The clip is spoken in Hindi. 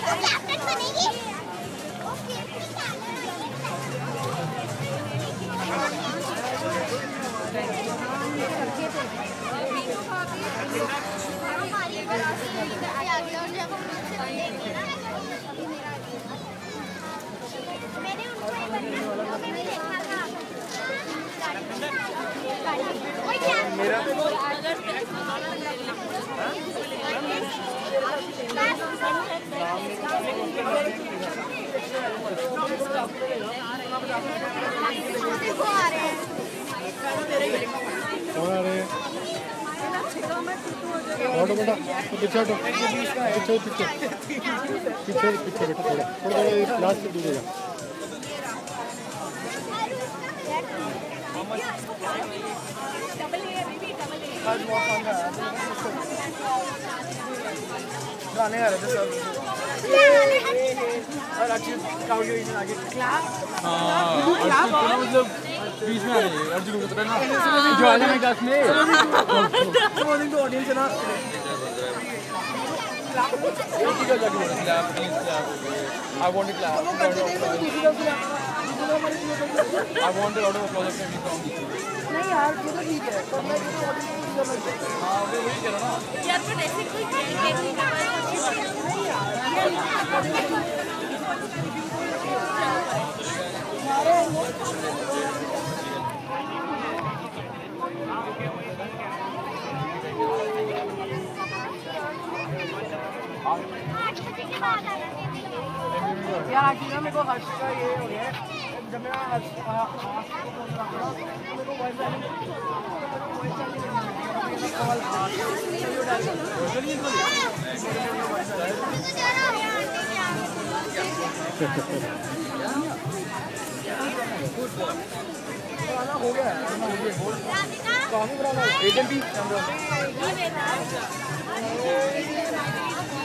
ऑटो बेटा पीछे हटो पीछे पीछे पीछे पीछे बेटा थोड़ा थोड़ा लास्ट से दूर हो जा गाने गा रहे थे सर और अर्जुन काउंट आगे मतलब बीच में आ रही है अर्जुन को तो ना जो आ जाए क्लास में मॉर्निंग टू ऑडियंस है ना I want to clap. I want a lot of applause from you. नहीं यार ये तो ठीक है पर मैं हाँ वो वही कह रहा ना यार पर ऐसे कोई नहीं यार एक्चुअली मेरे को हर्ष का ये हो गया जब मैं हर्ष को फोन लगा मेरे को वॉइस हो गया काफी बड़ा एजेंट भी